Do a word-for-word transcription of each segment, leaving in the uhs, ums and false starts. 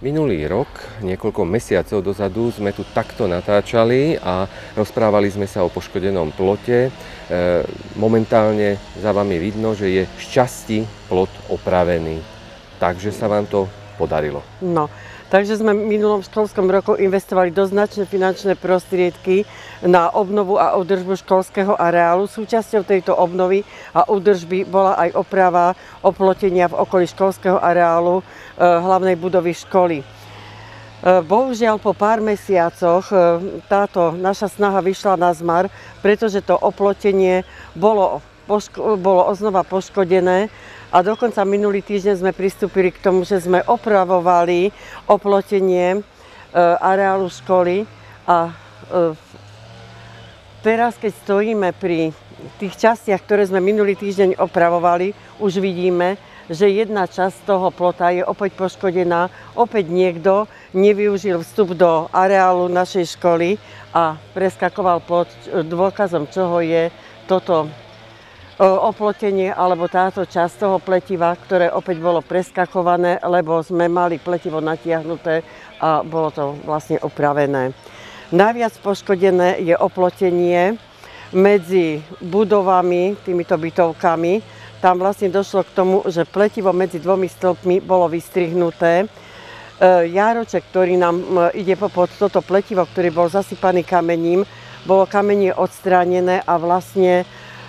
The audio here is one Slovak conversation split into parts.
Minulý rok, niekoľko mesiacov dozadu, sme tu takto natáčali a rozprávali sme sa o poškodenom plote. E, momentálne za vami vidno, že je šťastí plot opravený. Takže sa vám to podarilo. No, takže sme v minulom školskom roku investovali do značné finančné prostriedky na obnovu a údržbu školského areálu. Súčasťou tejto obnovy a údržby bola aj oprava oplotenia v okolí školského areálu e, hlavnej budovy školy. E, bohužiaľ po pár mesiacoch e, táto naša snaha vyšla na zmar, pretože to oplotenie bolo, poško- bolo oznova poškodené. A dokonca minulý týždeň sme pristúpili k tomu, že sme opravovali oplotenie e, areálu školy a e, teraz, keď stojíme pri tých častiach, ktoré sme minulý týždeň opravovali, už vidíme, že jedna časť toho plota je opäť poškodená. Opäť niekto nevyužil vstup do areálu našej školy a preskakoval plot, dôkazom čoho je toto oplotenie alebo táto časť toho pletiva, ktoré opäť bolo preskakované, lebo sme mali pletivo natiahnuté a bolo to vlastne opravené. Najviac poškodené je oplotenie medzi budovami, týmito bytovkami. Tam vlastne došlo k tomu, že pletivo medzi dvomi stĺpmi bolo vystrihnuté. Jároček, ktorý nám ide popod toto pletivo, ktorý bol zasypaný kamením, bolo kamenie odstránené a vlastne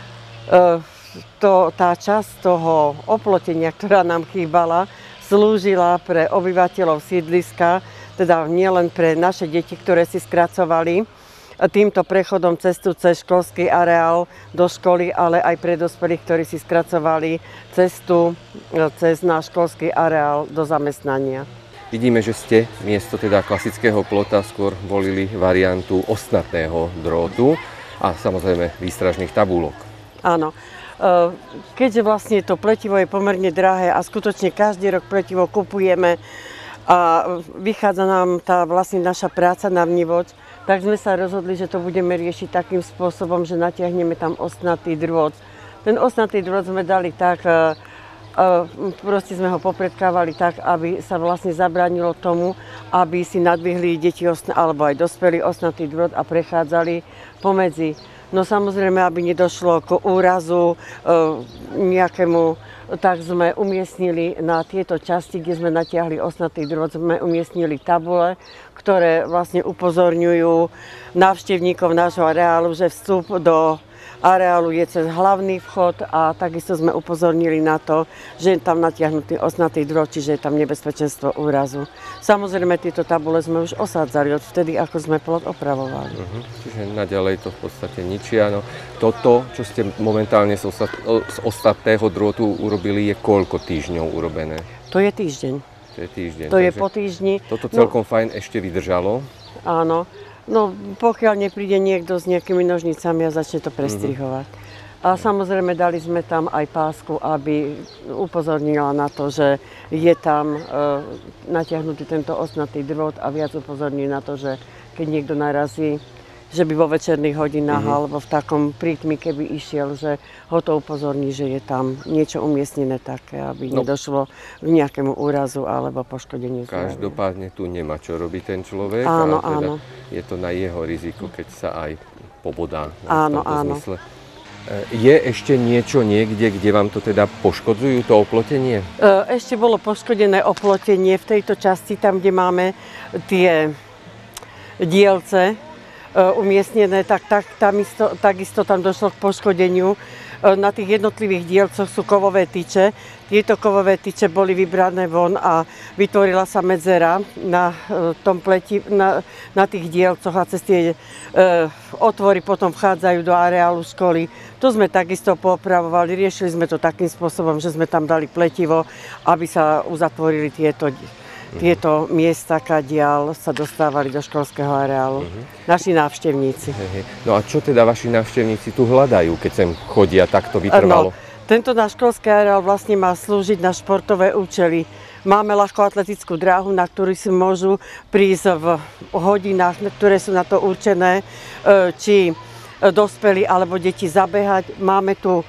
To, tá časť toho oplotenia, ktorá nám chýbala, slúžila pre obyvateľov sídliska, teda nielen pre naše deti, ktoré si skracovali týmto prechodom cestu cez školský areál do školy, ale aj pre dospelých, ktorí si skracovali cestu cez náš školský areál do zamestnania. Vidíme, že ste miesto teda klasického plota skôr volili variantu ostnatného drôtu a samozrejme výstražných tabúlok. Áno, keďže vlastne to pletivo je pomerne drahé a skutočne každý rok pletivo kupujeme a vychádza nám tá vlastne naša práca na vnivoč, tak sme sa rozhodli, že to budeme riešiť takým spôsobom, že natiahneme tam ostnatý drôt. Ten ostnatý drôt sme dali tak, proste sme ho popredkávali tak, aby sa vlastne zabránilo tomu, aby si nadvihli deti alebo aj dospelí ostnatý drôt a prechádzali pomedzi. No samozrejme, aby nedošlo k úrazu e, nejakému, tak sme umiestnili na tieto časti, kde sme natiahli ostnatý drôt, sme umiestnili tabule, ktoré vlastne upozorňujú návštevníkov nášho areálu, že vstup do areálu je cez hlavný vchod a takisto sme upozornili na to, že je tam natiahnutý ostnatý drôt, čiže je tam nebezpečenstvo úrazu. Samozrejme, tieto tabule sme už osádzali od vtedy, ako sme plot opravovali. Uh-huh. Čiže naďalej to v podstate ničia. No, toto, čo ste momentálne z, ostat, z ostatného drôtu urobili, je koľko týždňov urobené? To je týždeň. To je týždeň. To je po týždni. Toto celkom no, fajn ešte vydržalo. Áno. No, pokiaľ nepríde niekto s nejakými nožnicami a začne to prestrihovať. Mm-hmm. A samozrejme dali sme tam aj pásku, aby upozornila na to, že je tam e, natiahnutý tento ostnatý drôt a viac upozorní na to, že keď niekto narazí, že by vo večerných hodinách mm-hmm. alebo v takom prítmi, keby išiel, že ho to upozorní, že je tam niečo umiestnené také, aby no. nedošlo k nejakému úrazu alebo poškodeniu zdravia. Každopádne tu nemá čo robiť ten človek. Áno, a teda áno. Je to na jeho riziko, keď sa aj pobodá. Áno, áno. Zmysle. Je ešte niečo niekde, kde vám to teda poškodzujú, to oplotenie? Ešte bolo poškodené oplotenie v tejto časti, tam, kde máme tie dielce umiestnené, tak, tak tam isto, takisto tam došlo k poškodeniu. Na tých jednotlivých dielcoch sú kovové tyče. Tieto kovové tyče boli vybrané von a vytvorila sa medzera na, tom pleti, na, na tých dielcoch a cez tie e, otvory potom vchádzajú do areálu školy. To sme takisto popravovali, riešili sme to takým spôsobom, že sme tam dali pletivo, aby sa uzatvorili tieto Tieto miesta, kadiaľ sa dostávali do školského areálu. Uh-huh. Naši návštevníci. Uh-huh. No a čo teda vaši návštevníci tu hľadajú, keď sem chodia takto vytrvalo? No, tento náš školský areál vlastne má slúžiť na športové účely. Máme ľahkoatletickú dráhu, na ktorú si môžu prísť v hodinách, ktoré sú na to určené, či dospelí alebo deti zabehať. Máme tu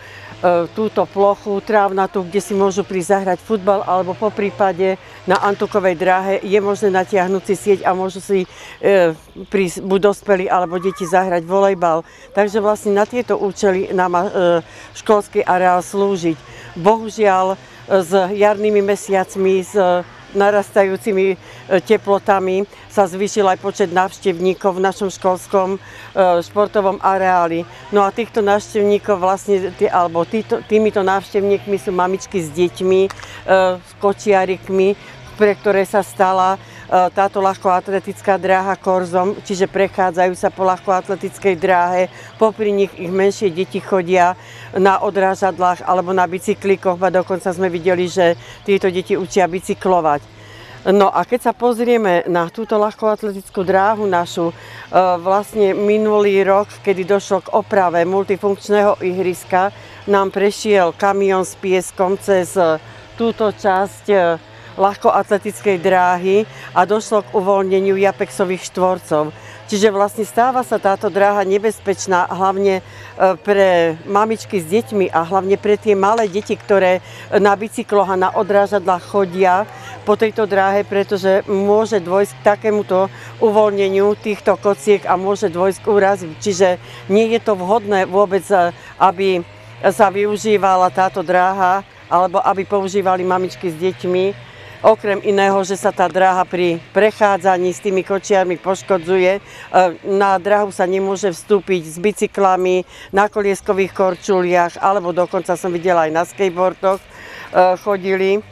túto plochu trávnatú, kde si môžu prísť zahrať futbal, alebo po prípade na Antukovej dráhe je možné natiahnuť si sieť a môžu si e, prísť buď dospelí alebo deti zahrať volejbal. Takže vlastne na tieto účely nám má e, školský areál slúžiť. Bohužiaľ s jarnými mesiacmi, s narastajúcimi teplotami sa zvýšil aj počet návštevníkov v našom školskom športovom areáli. No a týchto návštevníkov vlastne, alebo týto, týmito návštevníkmi sú mamičky s deťmi, s kočiarikmi, pre ktoré sa stala táto ľahkoatletická dráha korzom, čiže prechádzajú sa po ľahkoatletickej dráhe, popri nich ich menšie deti chodia na odrážadlách alebo na bicyklíkoch, a dokonca sme videli, že tieto deti učia bicyklovať. No a keď sa pozrieme na túto ľahkoatletickú dráhu našu, vlastne minulý rok, kedy došlo k oprave multifunkčného ihriska, nám prešiel kamión s pieskom cez túto časť ľahkoatletickej dráhy a došlo k uvoľneniu japexových štvorcov. Čiže vlastne stáva sa táto dráha nebezpečná hlavne pre mamičky s deťmi a hlavne pre tie malé deti, ktoré na bicykloch a na odrážadlách chodia po tejto dráhe, pretože môže dôjsť k takémuto uvoľneniu týchto kociek a môže dôjsť k úrazu. Čiže nie je to vhodné vôbec, aby sa využívala táto dráha alebo aby používali mamičky s deťmi. Okrem iného, že sa tá dráha pri prechádzaní s tými kočiarmi poškodzuje. Na dráhu sa nemôže vstúpiť s bicyklami, na kolieskových korčuliach, alebo dokonca som videla aj na skateboardoch chodili,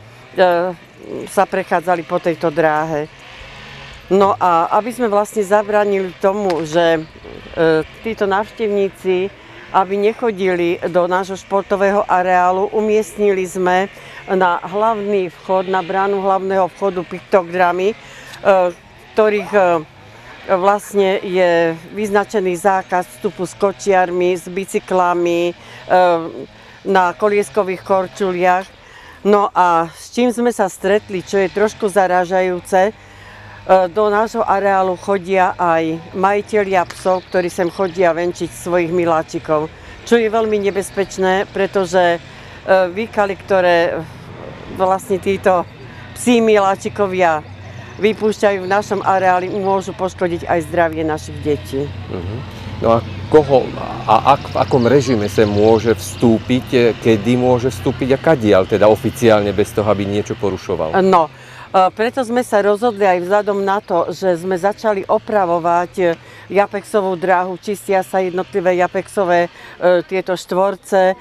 sa prechádzali po tejto dráhe. No a aby sme vlastne zabránili tomu, že títo návštevníci aby nechodili do nášho športového areálu, umiestnili sme na hlavný vchod, na bránu hlavného vchodu piktogramy, ktorých vlastne je vyznačený zákaz vstupu s kočiarmi, s bicyklami, na kolieskových korčuliach. No a s čím sme sa stretli, čo je trošku zarážajúce, do nášho areálu chodia aj majitelia psov, ktorí sem chodia venčiť svojich miláčikov, čo je veľmi nebezpečné, pretože výkaly, ktoré vlastne títo psí miláčikovia vypúšťajú v našom areáli, môžu poškodiť aj zdravie našich detí. Uh-huh. No a koho a ak, v akom režime sa môže vstúpiť, kedy môže vstúpiť a kadiaľ, teda oficiálne bez toho, aby niečo porušoval? No. Preto sme sa rozhodli aj vzhľadom na to, že sme začali opravovať japexovú dráhu, čistia sa jednotlivé japexové e, tieto štvorce, e,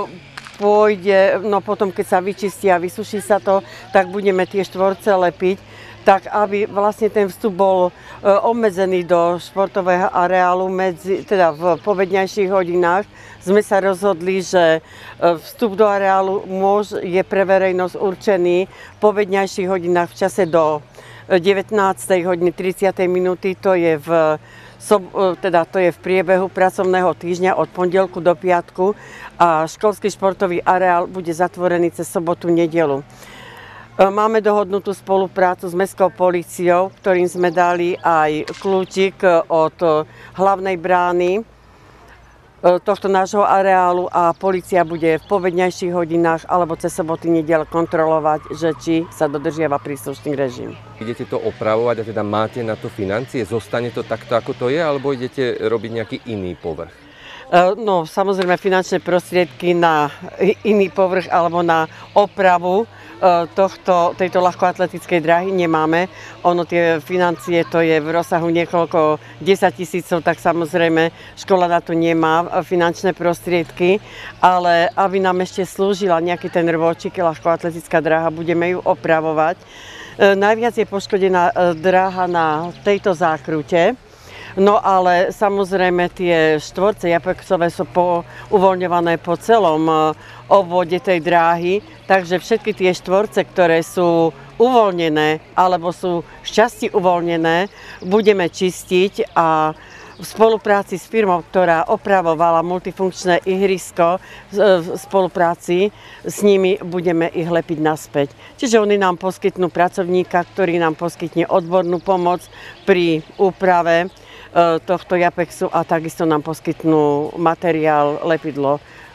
pôjde, no potom keď sa vyčistia a vysuší sa to, tak budeme tie štvorce lepiť, tak aby vlastne ten vstup bol e, obmedzený do športového areálu, medzi, teda v povedňajších hodinách. Sme sa rozhodli, že vstup do areálu môž, je pre verejnosť určený v povedňajších hodinách v čase do devätnástej hodiny tridsiatej minúty, to je v, teda to je v priebehu pracovného týždňa od pondelku do piatku a školský športový areál bude zatvorený cez sobotu, nedeľu. Máme dohodnutú spoluprácu s mestskou políciou, ktorým sme dali aj kľúčik od hlavnej brány tohto nášho areálu a polícia bude v povedňajších hodinách alebo cez soboty, nedeľ kontrolovať, že či sa dodržiava príslušný režim. Idete to opravovať a teda máte na to financie? Zostane to takto, ako to je, alebo idete robiť nejaký iný povrch? No, samozrejme finančné prostriedky na iný povrch alebo na opravu tohto, tejto ľahkoatletickej dráhy nemáme. Ono tie financie, to je v rozsahu niekoľko desaťtisícov, tak samozrejme škola na to nemá finančné prostriedky, ale aby nám ešte slúžila nejaký ten rôčik, ľahkoatletická dráha, budeme ju opravovať. Najviac je poškodená dráha na tejto zákrute. No ale samozrejme tie štvorce japexové sú po, uvoľňované po celom obvode tej dráhy, takže všetky tie štvorce, ktoré sú uvoľnené alebo sú šťastie uvoľnené, budeme čistiť a v spolupráci s firmou, ktorá opravovala multifunkčné ihrisko, v spolupráci s nimi budeme ich lepiť naspäť. Čiže oni nám poskytnú pracovníka, ktorý nám poskytne odbornú pomoc pri úprave tohto japexu a takisto nám poskytnú materiál, lepidlo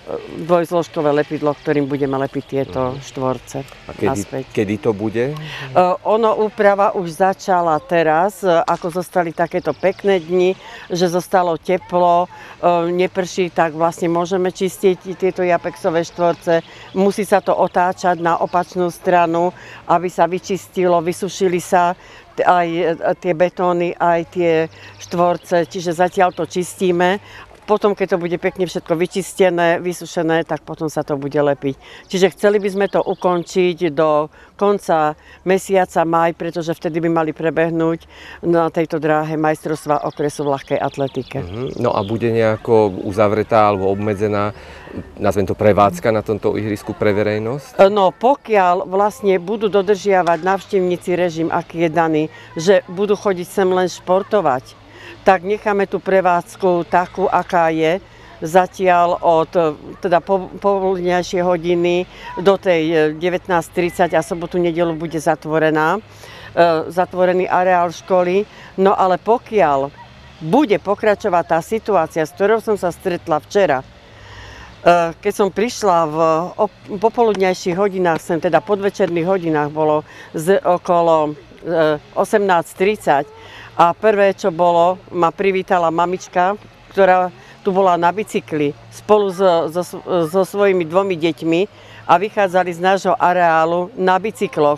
dvojzložkové lepidlo, ktorým budeme lepiť tieto štvorce. A kedy, kedy to bude? Ono úprava už začala teraz, ako zostali takéto pekné dni, že zostalo teplo, neprší, tak vlastne môžeme čistiť tieto japexové štvorce. Musí sa to otáčať na opačnú stranu, aby sa vyčistilo, vysušili sa aj tie betóny, aj tie štvorce, čiže zatiaľ to čistíme. Potom, keď to bude pekne všetko vyčistené, vysušené, tak potom sa to bude lepiť. Čiže chceli by sme to ukončiť do konca mesiaca máj, pretože vtedy by mali prebehnúť na tejto dráhe majstrovstvá okresu v ľahkej atletike. Uh-huh. No a bude nejako uzavretá alebo obmedzená, nazvem to prevádzka na tomto ihrisku pre verejnosť? No pokiaľ vlastne budú dodržiavať návštevníci režim, aký je daný, že budú chodiť sem len športovať, tak necháme tú prevádzku takú, aká je. Zatiaľ od teda popoludňajšie hodiny do tej devätnásť tridsať a sobotu, nedeľu bude zatvorená, e, zatvorený areál školy. No ale pokiaľ bude pokračovať tá situácia, s ktorou som sa stretla včera, e, keď som prišla v popoludňajších hodinách, sem teda podvečerných hodinách, bolo z, okolo e, osemnásť tridsať, a prvé, čo bolo, ma privítala mamička, ktorá tu bola na bicykli spolu so, so, so svojimi dvomi deťmi a vychádzali z nášho areálu na bicykloch.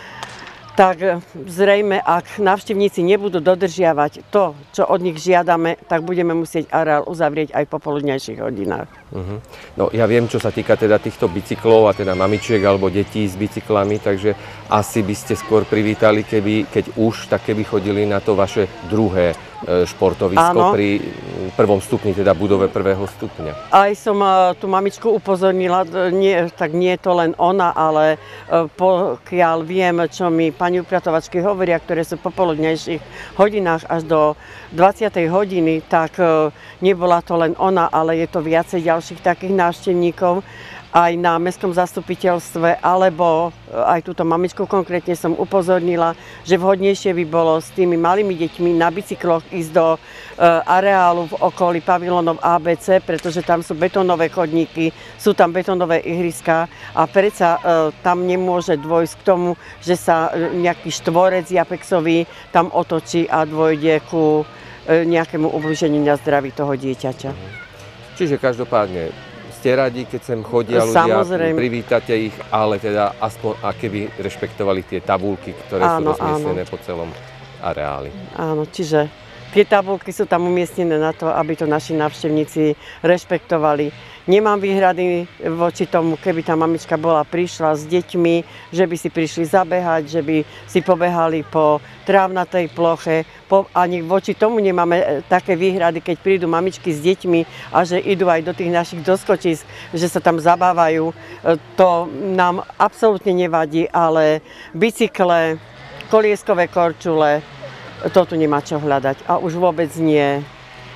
Tak zrejme, ak návštevníci nebudú dodržiavať to, čo od nich žiadame, tak budeme musieť areál uzavrieť aj po poludňajších hodinách. Uh-huh. No ja viem, čo sa týka teda týchto bicyklov a teda mamičiek alebo detí s bicyklami, takže asi by ste skôr privítali, keby, keď už, tak keby chodili na to vaše druhé športovisko. Áno. Pri prvom stupni, teda budove prvého stupňa. Aj som tú mamičku upozornila, nie, tak nie je to len ona, ale pokiaľ viem, čo mi pani upratovačky hovoria, ktoré sú po popoludňajších hodinách až do dvadsiatej hodiny, tak nebola to len ona, ale je to viacej ďalších takých návštevníkov. Aj na mestskom zastupiteľstve, alebo aj túto mamičku konkrétne som upozornila, že vhodnejšie by bolo s tými malými deťmi na bicykloch ísť do areálu v okolí pavilónov á bé cé, pretože tam sú betónové chodníky, sú tam betónové ihriská a predsa tam nemôže dôjsť k tomu, že sa nejaký štvorec japexový tam otočí a dôjde ku nejakému ublíženiu na zdraví toho dieťaťa. Čiže každopádne ste radi, keď sem chodia ľudia, samozrejme, privítate ich, ale teda aspoň keby rešpektovali tie tabulky, ktoré áno, sú rozmiestnené áno. po celom areáli. Áno, čiže tie tabulky sú tam umiestnené na to, aby to naši návštevníci rešpektovali. Nemám výhrady voči tomu, keby tá mamička bola prišla s deťmi, že by si prišli zabehať, že by si pobehali po trávnatej ploche. Po, ani voči tomu nemáme také výhrady, keď prídu mamičky s deťmi a že idú aj do tých našich doskočísk, že sa tam zabávajú. To nám absolútne nevadí, ale bicykle, kolieskové korčule, to tu nemá čo hľadať. A už vôbec nie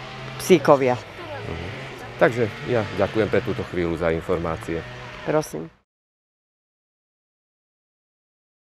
psíkovia. Takže ja ďakujem pre túto chvíľu za informácie. Prosím.